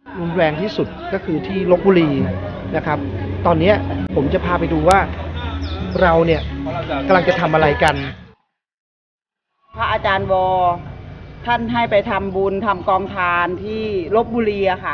รุนแรงที่สุดก็คือที่ลพบุรีนะครับ ตอนนี้ผมจะพาไปดูว่าเราเนี่ยกำลังจะทำอะไรกันพระอาจารย์วอท่านให้ไปทำบุญทำกองทานที่ลพบุรีอะค่ะ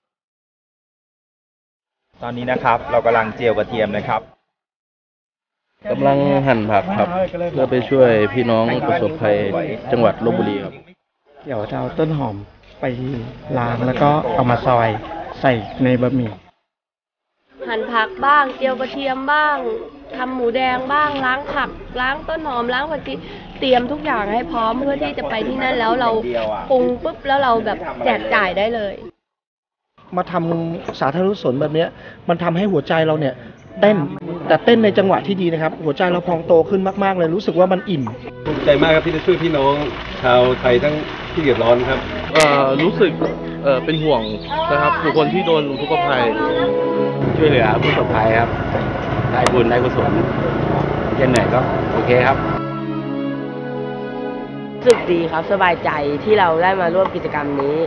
ตอนนี้นะครับเรากำลังเจียวกระเทียมนะครับกำลังหั่นผักครับเพื่อไปช่วยพี่น้องประสบภัยจังหวัดลพบุรีครับเดี๋ยวจะเอาต้นหอมไปล้างแล้วก็เอามาซอยใส่ในบะหมี่หั่นผักบ้างเจียวกระเทียมบ้างทำหมูแดงบ้างล้างผักล้างต้นหอมล้างผักชีเตรียมทุกอย่างให้พร้อมเพื่อที่จะไปที่นั่นแล้วเราปรุงปุ๊บแล้วเราแบบแจกจ่ายได้เลยมาทำสาธารณกุศลแบบนี้มันทำให้หัวใจเราเนี่ยเต้นแต่เต้นในจังหวะที่ดีนะครับหัวใจเราพองโตขึ้นมากๆเลยรู้สึกว่ามันอิ่มภูมิใจมากครับที่ได้ช่วยพี่น้องชาวไทยทั้งที่เดือดร้อนครับรู้สึกเป็นห่วงนะครับบุคคลที่โดนอุทกภัยช่วยเหลือผู้ประสบภัยครับได้บุญได้กุศลเช่นไหนก็โอเคครับรู้สึกดีครับสบายใจที่เราได้มาร่วมกิจกรรมนี้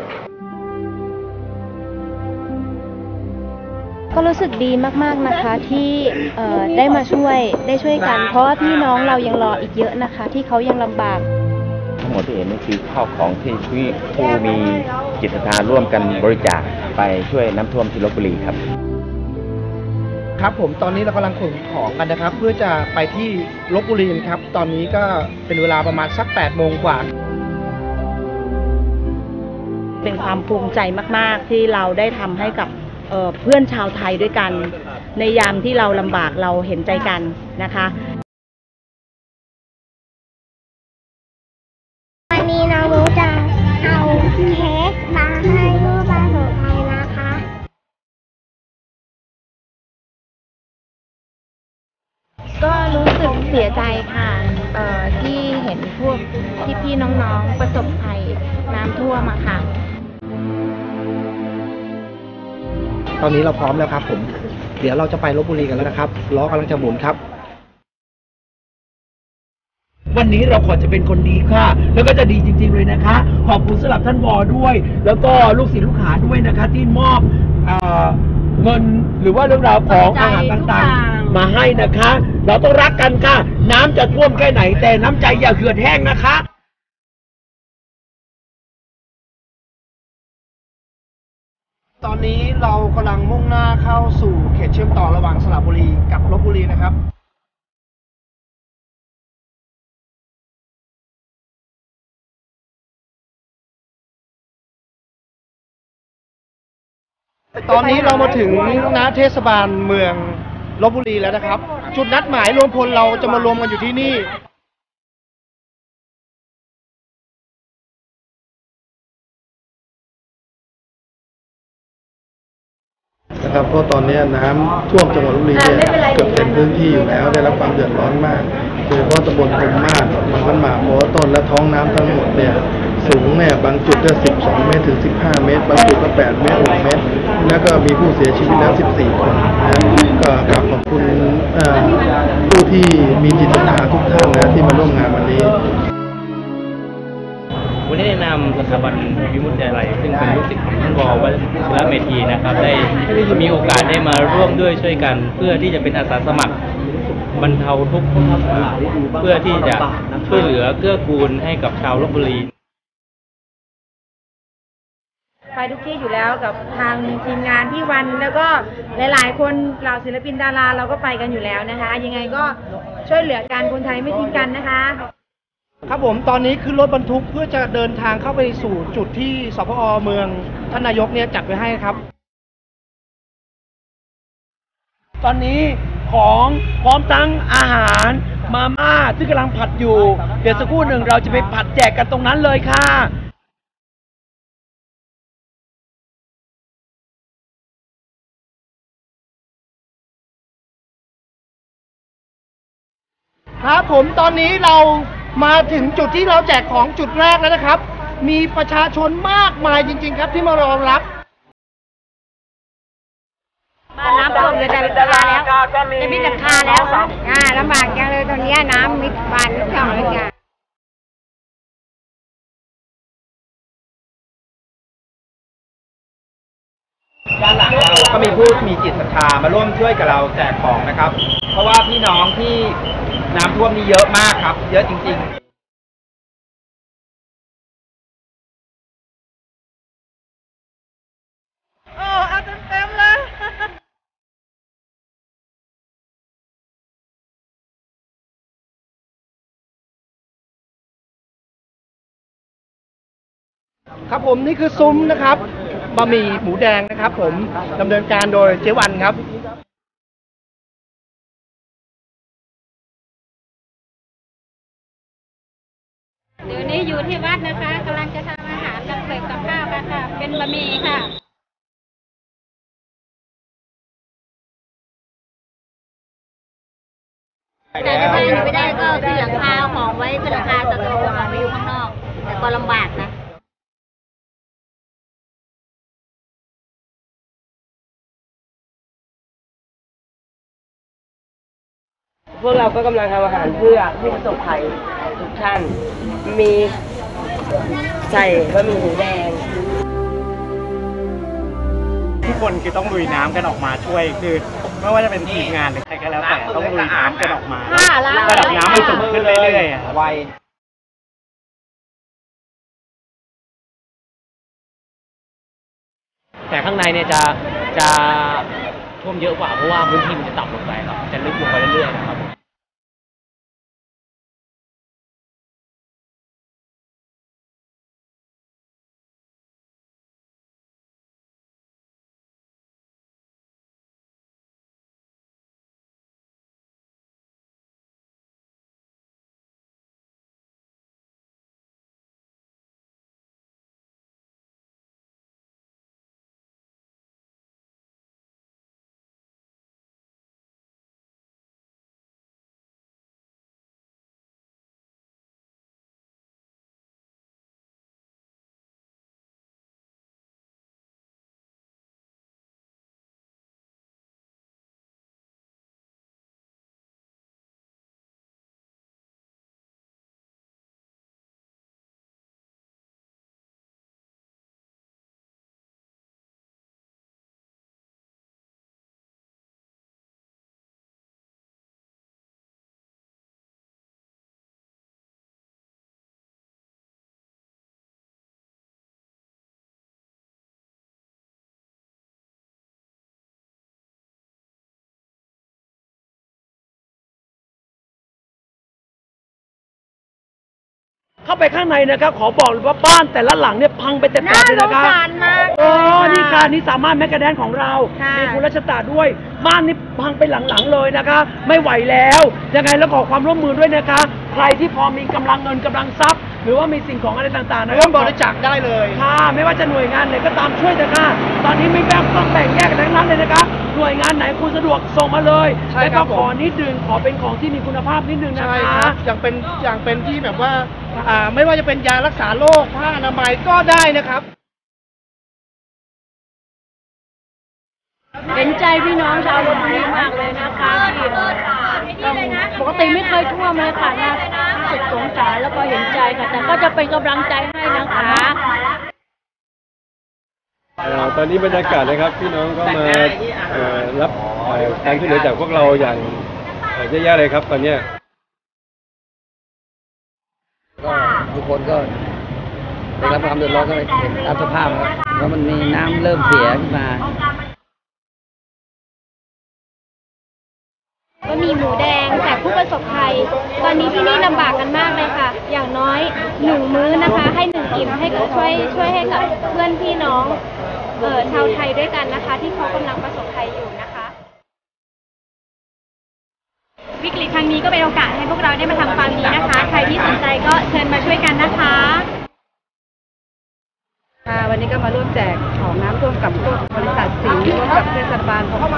ก็รู้สึกดีมากๆนะคะที่ได้มาช่วยกันเพราะว่าพี่น้องเรายังรออีกเยอะนะคะที่เขายังลำบากทั้งหมดที่เห็นนี่คือข้าวของที่ผู้มีจิตศรัทธาร่วมกันบริจาคไปช่วยน้ำท่วมที่ลพบุรีครับครับผมตอนนี้เรากำลังขนของกันนะครับเพื่อจะไปที่ลพบุรีครับตอนนี้ก็เป็นเวลาประมาณสัก8 โมงกว่าเป็นความภูมิใจมากๆที่เราได้ทำให้กับเพื่อนชาวไทยด้วยกันในยามที่เราลำบากเราเห็นใจกันนะคะวันนี้น้องรู้จะเอาเค้กมาให้ผู้ประสบภัยนะคะก็รู้สึกเสียใจค่ะที่เห็นพวกพี่ๆน้องๆประสบภัยน้ำท่วมอะค่ะตอนนี้เราพร้อมแล้วครับผมเดี๋ยวเราจะไปลพบุรีกันแล้วนะครับล้อกำลังจะหมุนครับวันนี้เราขอจะเป็นคนดีค่ะแล้วก็จะดีจริงๆเลยนะคะขอบคุณสำหรับท่านวอด้วยแล้วก็ลูกศิษย์ลูกหาด้วยนะคะที่มอบเงินหรือว่าเรื่องราวของอาหารต่างๆมาให้นะคะเราต้องรักกันค่ะน้ำจะท่วมแค่ไหนแต่น้ำใจอย่าเหือดแห้งนะคะตอนนี้เรากำลังมุ่งหน้าเข้าสู่เขตเชื่อมต่อระหว่างสระบุรีกับลพบุรีนะครับตอนนี้เรามาถึงณเทศบาลเมืองลพบุรีแล้วนะครับจุดนัดหมายรวมพลเราจะมารวมกันอยู่ที่นี่นะครับเพราะตอนนี้น้ำท่วมจังหวัดลพบุรีเนี่ยเกือบเต็มพื้นที่อยู่แล้วได้รับความเดือดร้อนมากโดยเฉพาะตำบลพรหมมาศมันหมากเพราะต้นและท้องน้ำทั้งหมดเนี่ยสูงเนี่ยบางจุดก็12 เมตรถึง15 เมตรบางจุดก็8 เมตร6 เมตรแล้วก็มีผู้เสียชีวิตแล้ว14 คนนะก็กราบขอบคุณผู้ที่มีจิตศรัทธาทุกท่านนะที่มาร่วมงานวันนี้วันนี้ได้นำสถาบันวิมุตติวิทยาลัยซึ่งเป็นลูกศิษย์ของท่านววชิระเมธีนะครับได้มีโอกาสได้มาร่วมด้วยช่วยกันเพื่อที่จะเป็นอาสาสมัครบรรเทาทุกข์เพื่อที่จะช่วยเหลือเกื้อกูลให้กับชาวลพบุรีไปทุกที่อยู่แล้วกับทางทีมงานพี่วันแล้วก็หลายๆคนเหล่าศิลปินดาราเราก็ไปกันอยู่แล้วนะคะยังไงก็ช่วยเหลือกันคนไทยไม่ทิ้งกันนะคะครับผมตอนนี้ขึ้นรถบรรทุกเพื่อจะเดินทางเข้าไปสู่จุดที่สพอเมืองท่านนายกเนี่ยจัดไว้ให้ครับตอนนี้ของพร้อมทั้งอาหารมาม่าที่กำลังผัดอยู่เดี๋ยวสักครู่หนึ่งเราจะไปผัดแจกกันตรงนั้นเลยค่ะครับผมตอนนี้เรามาถึงจุดที่เราแจกของจุดแรกแล้วนะครับมีประชาชนมากมายจริงๆครับที่มารอรับบ้านน้ำท่วมเลยแต่ราคาแล้วจะมีราคาแล้วลำบากจังเลยตอนนี้น้ำมิดบ้านมิดช่องเลยจ้ะก็มีผู้มีจิตศรัทธามาร่วมช่วยกับเราแจกของนะครับ เพราะว่าพี่น้องที่น้ำท่วมนี่เยอะมากครับ เยอะจริงๆครับผมนี่คือซุ้มนะครับบะหมี่หมูแดงนะครับผมดำเนินการโดยเจ๊วันครับเดี๋ยวนี้อยู่ที่วัดนะคะกำลังจะทำอาหารกำลังเสิร์ฟกับข้าวกันค่ะ เป็นบะหมี่ค่ะ แต่ถ้าบ้านอยู่ไม่ได้ก็ขึ้นหลังคาเอาของไว้ขึ้นหลังคาตะโกนของไปอยู่ข้างนอก แต่ก็ลำบากนะพวกเราก็กำลังทำอาหารเพื่อผู้ประสบภัยทุกท่าน มีใส่บะหมี่หมูแดงทุกคนคือต้องลุยน้ำกันออกมาช่วยคือไม่ว่าจะเป็นทีมงานหรือใครก็แล้วแต่ต้องลุยน้ำกันออกมาระดับน้ำมันสูงขึ้นเรื่อยๆอะครับแต่ข้างในเนี่ยจะท่วมเยอะกว่าเพราะว่าพื้นที่มันจะต่ำลงไปครับจะลึกลงไปเรื่อยๆนะครับเข้าไปข้างในนะครับขอบอกเลยว่าบ้านแต่ละหลังเนี่ยพังไปเต็มๆเลยนะครับน่าสงสารมากโอ้นี่ค่ะนี่สามารถแมกกาแดนของเราค่ะมีคุณรัชตาด้วยบ้านนี่พังไปหลังๆเลยนะคะไม่ไหวแล้วยังไงแล้วขอความร่วมมือด้วยนะคะ ใครที่พอมีกำลังเงินกำลังทรัพย์ หรือว่ามีสิ่งของอะไรต่างๆนะร่วมบริจาคได้เลยค่ะไม่ว่าจะหน่วยงานไหนก็ตามช่วยเถอะค่ะตอนนี้ไม่แบ่งต้องแบ่งแยกกันทั้งนั้นเลยนะคะหน่วยงานไหนคุณสะดวกส่งมาเลยใช่แล้วครัก็บผมขอนิดนึงขอเป็นของที่มีคุณภาพนิดนึงนะใช่คะครับอย่างเป็นที่แบบว่าไม่ว่าจะเป็นยารักษาโรคผ้าอนามัยก็ได้นะครับเห็นใจพี่น้องชาวลพบุรีมากเลยนะคะที่ปกติไม่เคยท่วมเลยค่ะนะรู้สึกสงสารแล้วก็เห็นใจค่ะ แต่ก็จะเป็นกำลังใจให้นะคะตอนนี้บรรยากาศนะครับพี่น้องก็มารับการช่วยเหลือจากพวกเราอย่างเยอะแยะเลยครับตอนเนี้ยก็ทุกคนก็ได้รับความเดือดร้อนก็เห็นตามสภาพครับเพราะมันมีน้ำเริ่มเสียขึ้นมาบะหมี่หมูแดงแจกผู้ประสบภัย ตอนนี้ที่นี่ลำบากกันมากเลยค่ะ อย่างน้อย1 มื้อนะคะ ให้1 อิ่มให้กับช่วยให้กับเพื่อนพี่น้องชาวไทยด้วยกันนะคะ ที่เขากำลังประสบภัยอยู่นะคะ วิกฤตครั้งนี้ก็เป็นโอกาสให้พวกเราได้มาทำความดีนะคะ ใครที่สนใจก็เชิญมาช่วยกันนะคะค่ะวันนี้ก็มาร่วมแจกของน้ำท่วมกับพวกบริษัทสิงห์ร่วมกับเทศบาลแล้วก็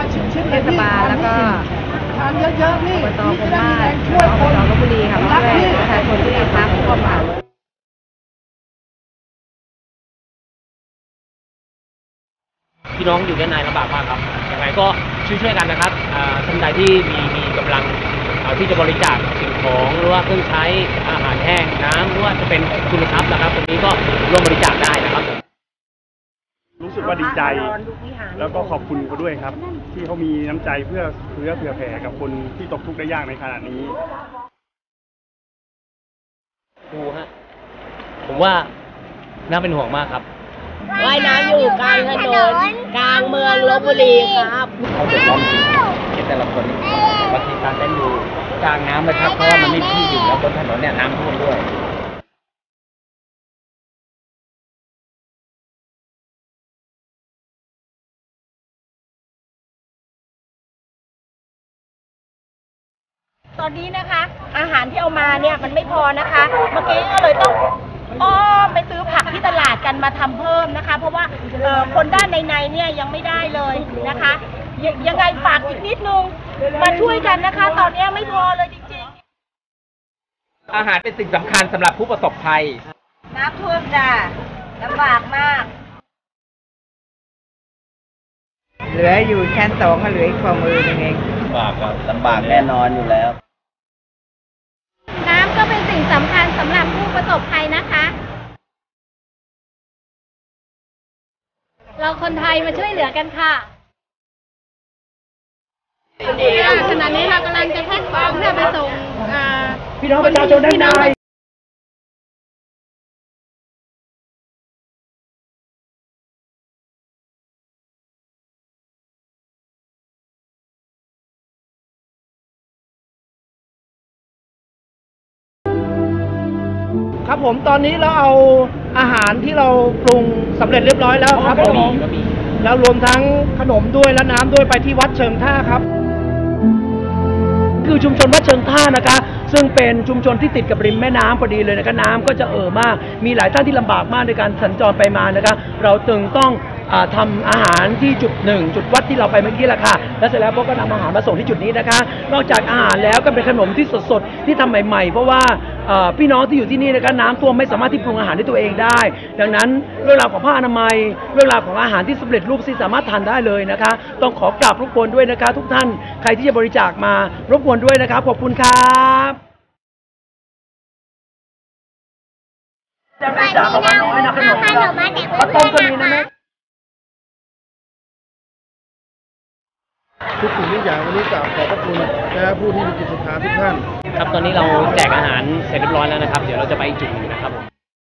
เยอะๆนี่อบตโคราชอบตลพบุรีค่ะมาช่วยประชาชนที่น้ำท่วมค่ะพี่น้องอยู่ด้านในลำบากมากครับยังไงก็ช่วยๆกันนะครับท่านใดที่มีกำลังที่จะบริจาคสิ่งของหรือว่าเครื่องใช้อาหารแห้งน้ำหรือว่าจะเป็นทุนทรัพย์นะครับตรงนี้ก็ร่วมบริจาคได้นะครับรู้สึกว่าดีใจ แล้วก็ขอบคุณเขาด้วยครับ ที่เขามีน้ำใจเพื่อเผื่อแผ่กับคนที่ตกทุกข์ได้ยากในขณะนี้ดูฮะผมว่าน่าเป็นห่วงมากครับว่ายน้ำอยู่กลางถนนกลางเมืองลพบุรีครับเขาเดือดร้อนจริงเห็นแต่ละคนบางทีการเต้นอยู่กลางน้ำเลยครับเพราะว่ามันไม่มีที่อยู่แล้วบนถนนเนี่ยน้ำท่วมด้วยตอนนี้นะคะ อาหารที่เอามาเนี่ยมันไม่พอนะคะ เมื่อกี้ก็เลยต้องอ้อมไปซื้อผักที่ตลาดกันมาทำเพิ่มนะคะ เพราะว่าคนด้านในเนี่ยยังไม่ได้เลยนะคะ ยังไงฝากอีกนิดนึงมาช่วยกันนะคะ ตอนนี้ไม่พอเลยจริงๆอาหารเป็นสิ่งสำคัญสำหรับผู้ประสบภัยน้ำท่วมจ้ะลำบากมากเหลืออยู่ชั้น2ก็เหลืออีกฝ่ามือนึงเองลำบากครับลำบากแน่นอนอยู่แล้วน้ำก็เป็นสิ่งสำคัญสำหรับผู้ประสบภัยนะคะ เราคนไทยมาช่วยเหลือกันค่ะขณะนี้เรากำลังจะแพ็คของเพื่อไปส่งพี่น้องประชาชนด้านในครับผมตอนนี้เราเอาอาหารที่เราปรุงสำเร็จเรียบร้อยแล้วครับผมแล้วรวมทั้งขนมด้วยและน้ำด้วยไปที่วัดเชิงท่าครับคือชุมชนวัดเชิงท่านะคะ ซึ่งเป็นชุมชนที่ติดกับริมแม่น้ำพอดีเลยนะคะน้ำก็จะมากมีหลายท่านที่ลำบากมากในการสัญจรไปมานะคะเราจึงต้องทำอาหารที่จุดหนึ่งจุดวัดที่เราไปเมื่อกี้แหละค่ะแล้วเสร็จแล้วพวกก็นำอาหารมาส่งที่จุดนี้นะคะ นอกจากอาหารแล้วก็เป็นขนมที่สดๆที่ทำใหม่ๆเพราะว่าพี่น้องที่อยู่ที่นี่นะคะน้ำท่วมไม่สามารถที่ปรุงอาหารด้วยตัวเองได้ ดังนั้นเรื่องราวของผ้าอนามัยเรื่องราวของอาหารที่สำเร็จรูปที่สามารถทานได้เลยนะคะต้องขอกราบรบกวนด้วยนะคะทุกท่านใครที่จะบริจาคมารบกวนด้วยนะคะขอบคุณครับจะบริจาคออกมาน้อยนะขนมข้าวต้มก็มีนะแม่ทุกสิ่งทุกอย่างวันนี้กราบขอบพระคุณนะผู้ที่มีจิตศรัทธาทุกท่านครับตอนนี้เราแจกอาหารเสร็จเรียบร้อยแล้วนะครับ เดี๋ยวเราจะไปอีกจุดหนึ่งนะครับผม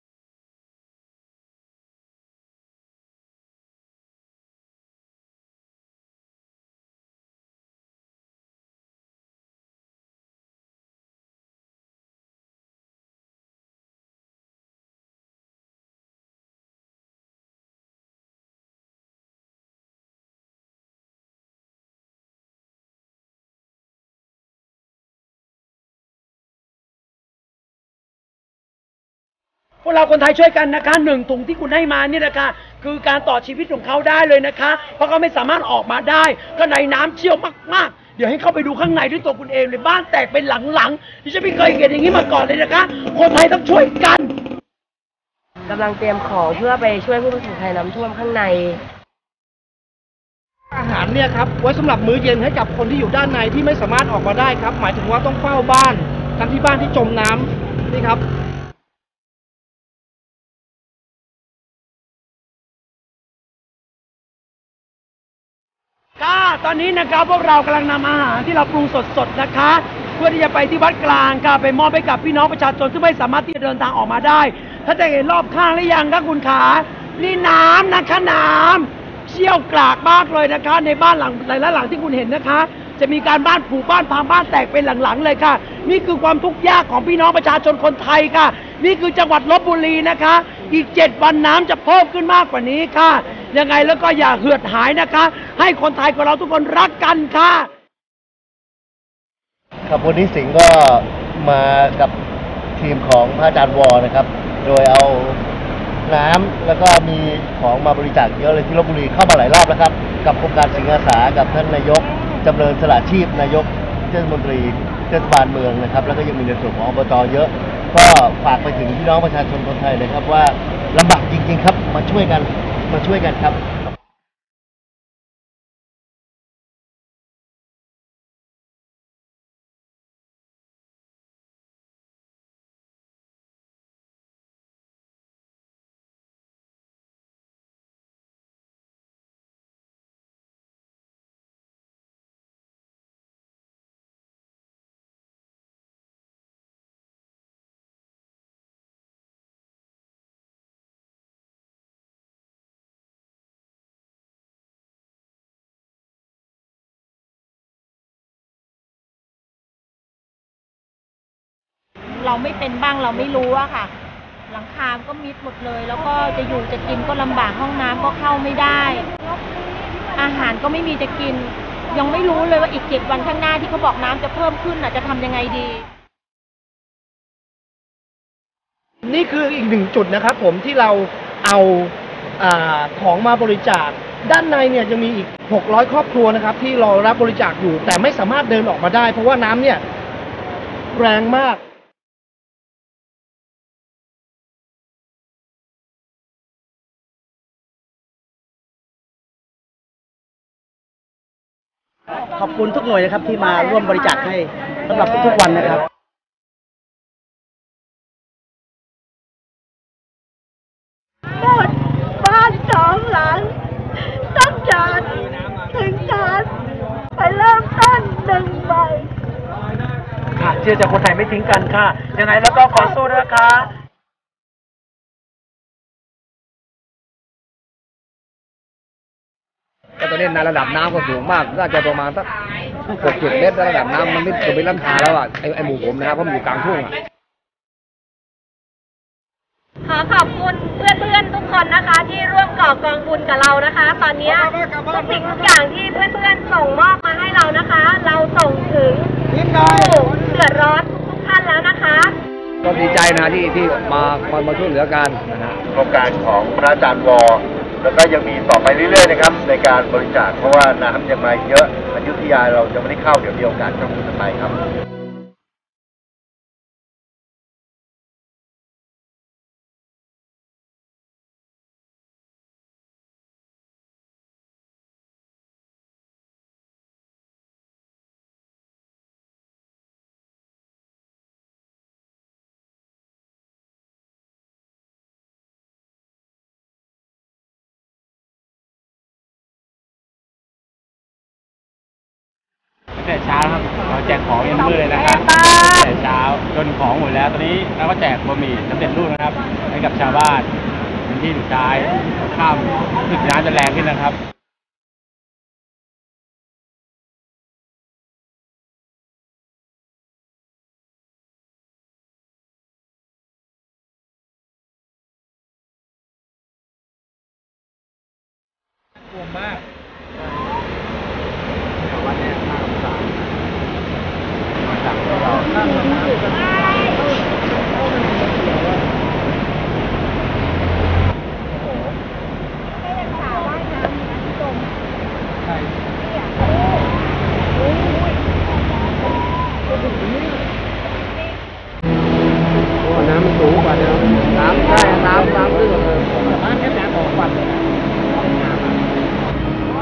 พวกเราคนไทยช่วยกันนะคะ1 ถุงที่คุณให้มานี่นะคะคือการต่อชีวิตของเขาได้เลยนะคะเพราะเขาไม่สามารถออกมาได้ก็ในน้ำเชี่ยวมากๆเดี๋ยวให้เข้าไปดูข้างในด้วยตัวคุณเองเลยบ้านแตกเป็นหลังๆที่ฉันไม่เคยเห็นอย่างนี้มาก่อนเลยนะคะคนไทยต้องช่วยกันกำลังเตรียมของเพื่อไปช่วยผู้ประสบภัยน้ำท่วมข้างในอาหารเนี่ยครับไว้สำหรับมื้อเย็นให้กับคนที่อยู่ด้านในที่ไม่สามารถออกมาได้ครับ หมายถึงว่าต้องเฝ้าบ้านทั้งที่บ้านที่จมน้ำนี่ครับค่ะตอนนี้นะครับพวกเรากำลังนำอาหารที่เราปรุงสดๆนะคะเพื่อที่จะไปที่วัดกลางค่ะไปมอบให้กับพี่น้องประชาชนที่ไม่สามารถที่จะเดินทางออกมาได้ถ้าจะเห็นรอบข้างหรือยังคะคุณขานี่น้ำนะคะน้ำเชี่ยวกรากมากเลยนะคะในบ้านหลังหลายๆหลังที่คุณเห็นนะคะจะมีการบ้านผุบ้านพังบ้านแตกเป็นหลังๆเลยค่ะนี่คือความทุกข์ยากของพี่น้องประชาชนคนไทยค่ะนี่คือจังหวัดลพบุรีนะคะอีก7 วันน้ำจะเพิ่มขึ้นมากกว่านี้ค่ะยังไงแล้วก็อย่าเหือดหายนะคะให้คนไทยของเราทุกคนรักกันค่ะครับวันนี้สิงห์ก็มากับทีมของพระอาจารย์วอนะครับ โดยเอาน้ำแล้วก็มีของมาบริจาคเยอะเลยที่ลพบุรีเข้ามาหลายรอบแล้วครับกับโครงการสิงห์อาสากับท่านนายกจำเริญสละชีพนายกเทศมนตรีเทศบาลเมืองนะครับแล้วก็ยังมีในส่วนของอบตเยอะก็ฝากไปถึงพี่น้องประชาชนคนไทยเลยครับว่าลำบากจริงๆครับมาช่วยกันครับเราไม่เป็นบ้างเราไม่รู้อะค่ะ หลังคาก็มิดหมดเลย แล้วก็จะอยู่จะกินก็ลำบากห้องน้ำก็เข้าไม่ได้ อาหารก็ไม่มีจะกิน ยังไม่รู้เลยว่าอีก7 วันข้างหน้าที่เขาบอกน้ำจะเพิ่มขึ้นจะทำยังไงดีนี่คืออีกหนึ่งจุดนะครับผมที่เราเอาของมาบริจาคด้านในเนี่ยยังมีอีก600ครอบครัวนะครับที่รอรับบริจาคอยู่แต่ไม่สามารถเดินออกมาได้เพราะว่าน้ำเนี่ยแรงมากขอบคุณทุกหน่วยนะครับที่มาร่วมบริจาคให้สำหรับทุกๆวันนะครับหมดบ้าน2 หลังต้องจากถึงการไปเริ่มต้น1 ใบค่ะเชื่อจากคนไทยไม่ทิ้งกันค่ะ ยังไงแล้วก็ขอสู้ด้วยนะคะก็ตอนนี้ระดับน้ำก็สูงมากน่าจะประมาณสัก6-7 เมตรระดับน้ำมันไม่เกือบเป็นหลังคาแล้วอ่ะไอ้หมู่ผมนะครับเพราะมันอยู่กลางทุ่งอ่ะขอขอบคุณเพื่อนๆทุกคนนะคะ ที่ร่วมก่อกองบุญกับเรานะคะ ตอนนี้ทุกสิ่งทุกอย่างที่เพื่อนๆส่งมอบมาให้เรานะคะ เราส่งถึงผู้เดือดร้อนทุกท่านแล้วนะคะก็ดีใจนะที่มาช่วยเหลือกันนะฮะโครงการของพระอาจารย์วอแล้วก็ยังมีต่อไปเรื่อยๆนะครับในการบริจาคเพราะว่าน้ำยังมาเยอะอยุธยาเราจะไม่ได้เข้าเดี๋ยวมีโอกาสจะพูดกันไปครับตั้งแต่เช้าครับเราแจกของยันมืดเลยนะครับตั้งแต่เช้าจนของหมดแล้วตอนนี้เราก็แจกบะหมี่สำเร็จรูปนะครับให้กับชาวบ้านเป็นที่สุดท้ายข้ามสึกน้ำจะแรงขึ้นนะครับกลัวมากน้ำมันสูงกว่าเดิมน้ำขึ้นเลยบ้านแค่น้ำออกฟันเลยนะ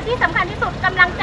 ที่สำคัญที่สุดกำลัง